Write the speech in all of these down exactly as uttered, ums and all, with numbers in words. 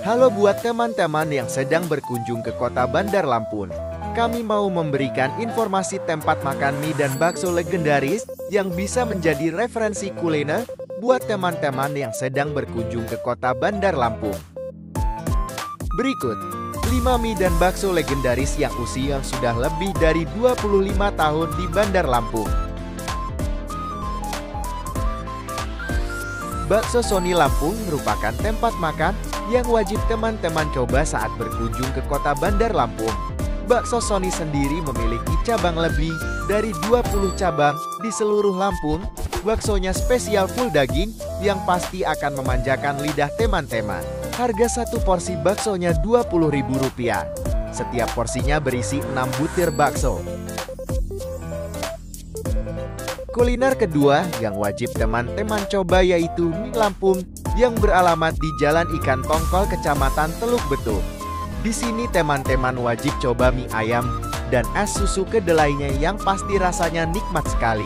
Halo buat teman-teman yang sedang berkunjung ke kota Bandar Lampung. Kami mau memberikan informasi tempat makan mie dan bakso legendaris yang bisa menjadi referensi kuliner buat teman-teman yang sedang berkunjung ke kota Bandar Lampung. Berikut lima mie dan bakso legendaris yang usia sudah lebih dari dua puluh lima tahun di Bandar Lampung. Bakso Sony Lampung merupakan tempat makan yang wajib teman-teman coba saat berkunjung ke kota Bandar Lampung. Bakso Sony sendiri memiliki cabang lebih dari dua puluh cabang di seluruh Lampung. Baksonya spesial full daging yang pasti akan memanjakan lidah teman-teman. Harga satu porsi baksonya dua puluh ribu rupiah. Setiap porsinya berisi enam butir bakso. Kuliner kedua yang wajib teman-teman coba yaitu mie Lampung yang beralamat di Jalan Ikan Tongkol, Kecamatan Teluk Betung. Di sini teman-teman wajib coba mie ayam dan es susu kedelainya yang pasti rasanya nikmat sekali.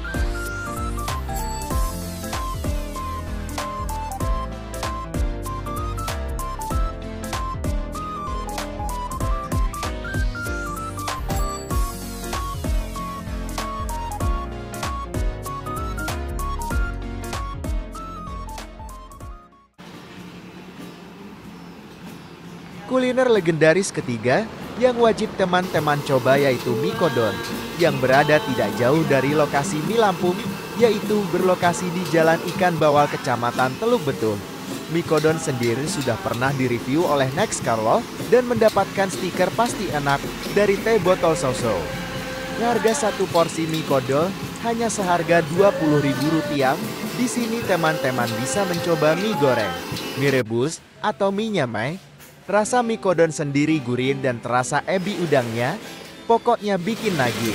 Kuliner legendaris ketiga yang wajib teman-teman coba yaitu mie kodon yang berada tidak jauh dari lokasi mie Lampung, yaitu berlokasi di Jalan Ikan Bawal, Kecamatan Teluk Betung. Mie kodon sendiri sudah pernah direview oleh Next Carlo dan mendapatkan stiker pasti enak dari teh botol soso. Harga satu porsi mie kodon hanya seharga dua puluh ribu rupiah. Di sini teman-teman bisa mencoba mie goreng, mie rebus, atau mie nyamai. Rasa mie kodon sendiri gurih dan terasa ebi udangnya, pokoknya bikin nagih.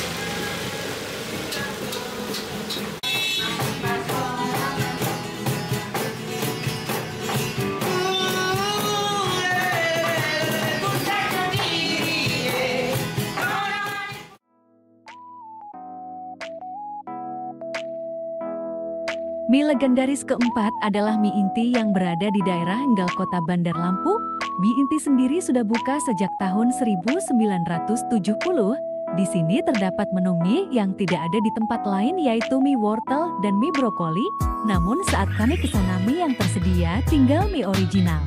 Mie legendaris keempat adalah mie inti yang berada di daerah Enggal, Kota Bandar Lampung. Mie inti sendiri sudah buka sejak tahun seribu sembilan ratus tujuh puluh. Di sini terdapat menu mie yang tidak ada di tempat lain yaitu mie wortel dan mie brokoli. Namun saat kami ke sana mie yang tersedia tinggal mie original.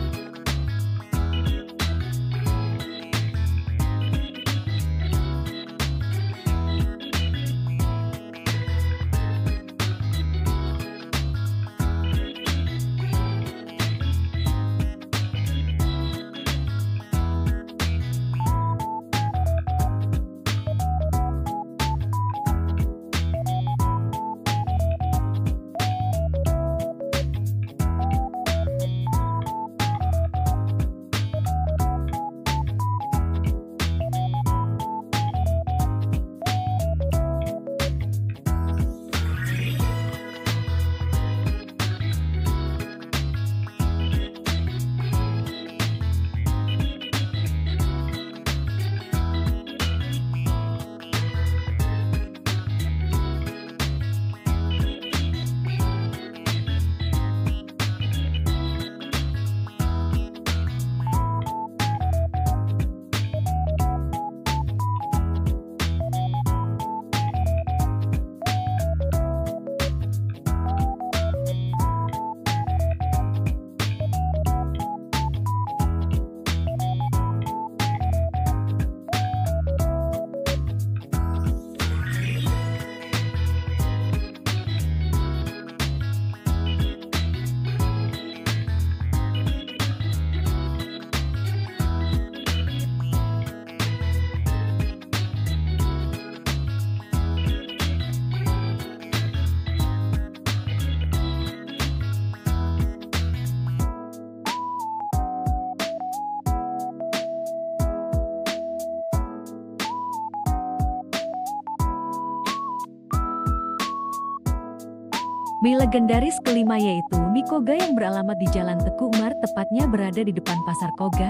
Mie legendaris kelima yaitu mie Koga yang beralamat di Jalan Teku Umar, tepatnya berada di depan Pasar Koga.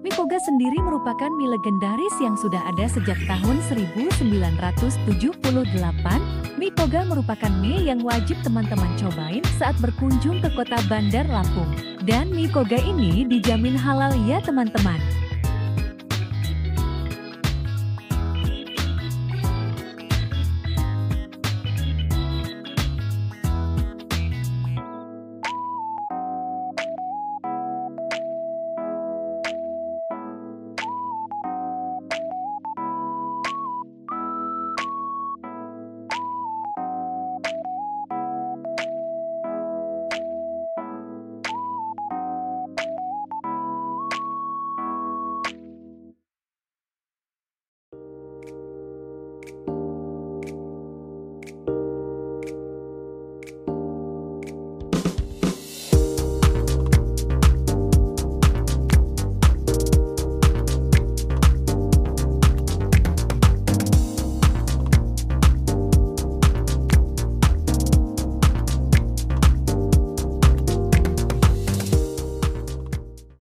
Mie Koga sendiri merupakan mie legendaris yang sudah ada sejak tahun seribu sembilan ratus tujuh puluh delapan. Mie Koga merupakan mie yang wajib teman-teman cobain saat berkunjung ke kota Bandar Lampung. Dan mie Koga ini dijamin halal ya teman-teman.